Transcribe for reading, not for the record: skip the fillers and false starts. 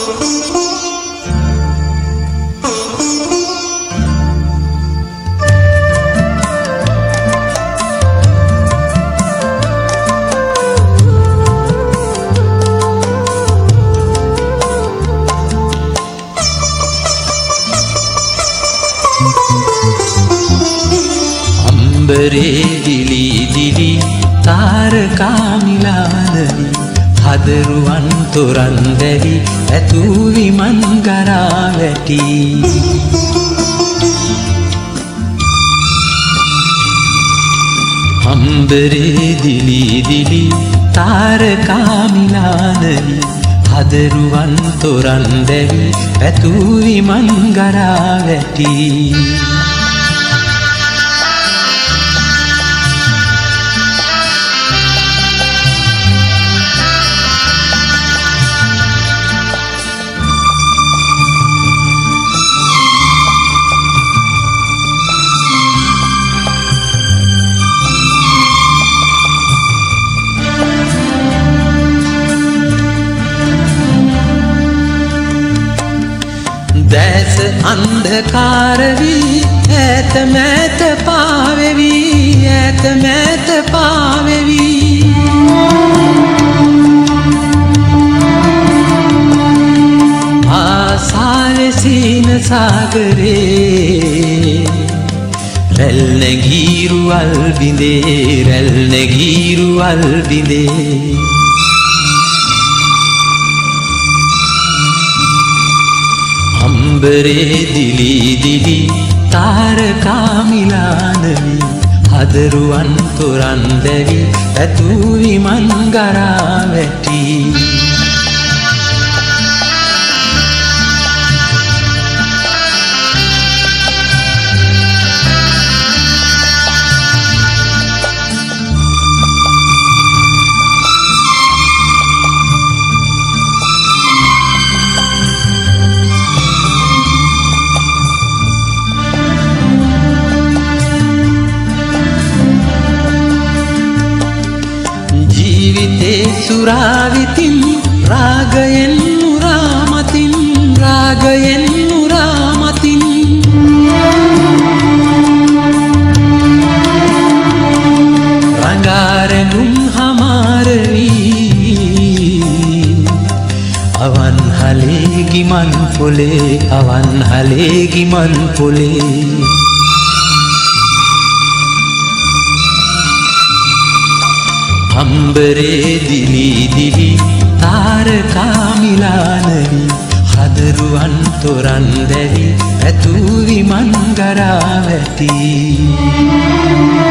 अंबरे दिली दिली तारका मिलादवी හදරුවන් තොරන් දැවි ඇතු විමන් ගරා වැටි अंबरे दिली दिली तारका मिලාදවි හදරුවන් තොරන් දැවි ඇතු විමන් ගරා වැටි දැස අන්ධකාර වී ඈත මෑත පාවෙවි ඈත මෑත පාවෙවි ආසාවේ සීන සාගරේ රැල් නැගීරු අල් බිඳේ රැල් නැගීරු අල් බිඳේ अंबरे दिली दिली तारका मिලාදවි හදරුවන් තොරන් දැවි ඇතු විමන් ගරා වැටි සුරාවිතින් රාගයෙන් මුරාමතින් රාගයෙන් මුරාමතින් රංගාරගුම් හමාරවි අවන් හලේ ගිමන් පොලේ අවන් හලේ ගිමන් පොලේ अंबरे दिली दिली तारका मिලාදවි හදරුවන් තොරන් දැවි ඇතු විමන් ගරා වැටි